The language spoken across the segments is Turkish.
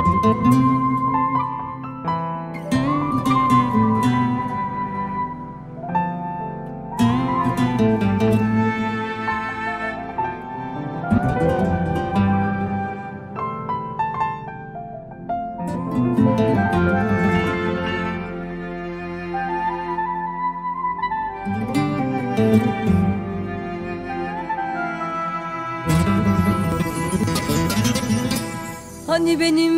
Hani benim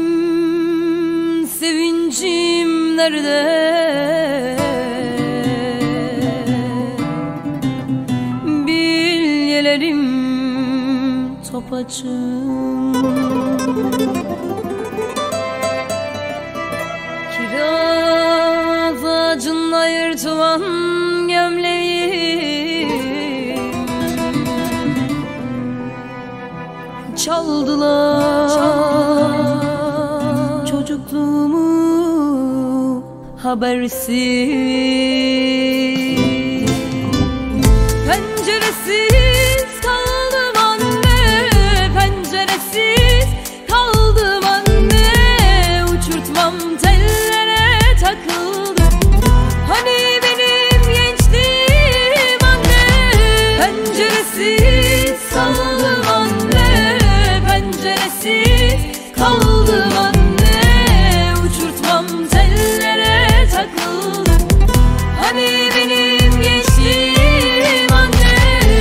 sevincim nerede? Bilyelerim topaçım, kiraz ağacında yırtılan gömleğim, çaldılar çocukluğumu habersiz. Penceresiz kaldım anne, penceresiz kaldım anne, uçurtmam tellere takıldı. Hani benim gençliğim anne, penceresiz kaldım anne, penceresiz kaldım anne, uçurtmam tellere takıldı. Hani benim gençliğim anne.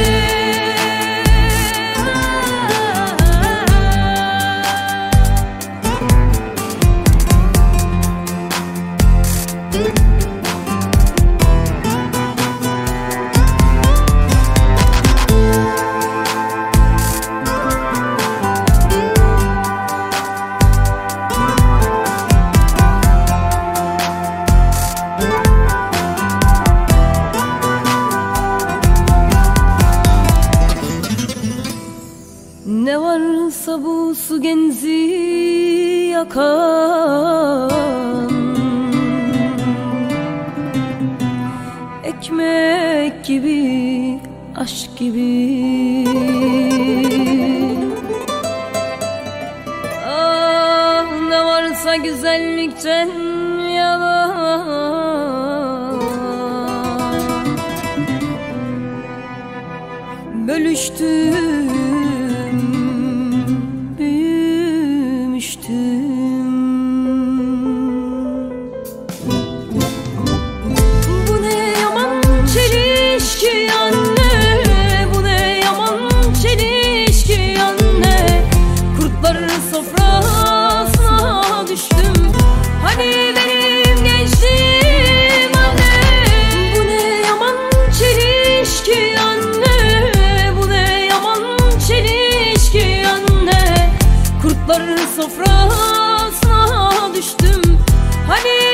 Ne varsa bu su genzi yakan, ekmek gibi, aşk gibi. Ah, ne varsa güzellikten yalan, bölüştüm, bu ne yaman çelişki anne, bu ne yaman çelişki anne, kurtlar sofrasına düştüm. Hani benim gençliğim anne, bu ne yaman çelişki anne, bu ne yaman çelişki anne, kurtlar sofrasına düştüm. Hani